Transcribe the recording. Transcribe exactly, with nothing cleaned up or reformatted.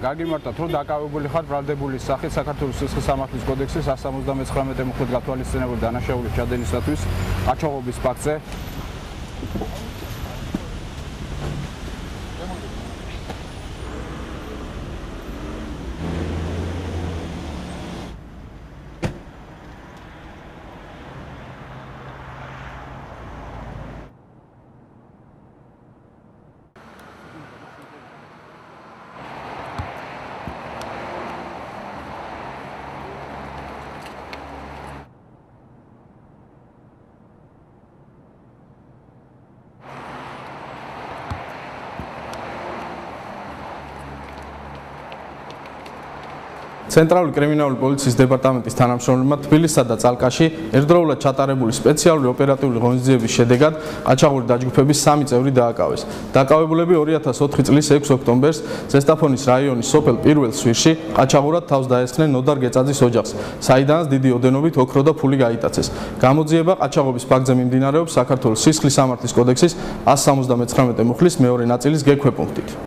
გაგიმართათ, რომ დაკავებული ხარ ბრალდებული სახით საქართველოს სისხლის სამართლის კოდექსის one seventy-nine მუხლით გათვალისწინებული დანაშაულის ჩადენისათვის ყაჩაღობის ფაქტზე. ცენტრალური კრიმინალური პოლიციის დეპარტამენტის თანამშრომლებმა თბილისსა და წალკაში ერთდროულად ჩატარებული სპეციალური ოპერატიული ღონისძიების შედეგად ყაჩაღური დაჯგუფების სამი წევრი დააკავეს. დაკავებულები two thousand four წლის ექვსი ოქტომბერს ზესტაფონის რაიონის სოფელ პირველ სვირში ყაჩაღურად თავს დაესხნენ ნოდარ გეწაძის ოჯახს, საიდანაც დიდი ოდენობით ოქრო და ფული გაიტაცეს. გამოძიება ყაჩაღობის ფაქტზე მიმდინარეობს საქართველოს სისხლის სამართლის კოდექსის one seventy-nine მუხლის მეორე ნაწილის გექვეპუნქტით.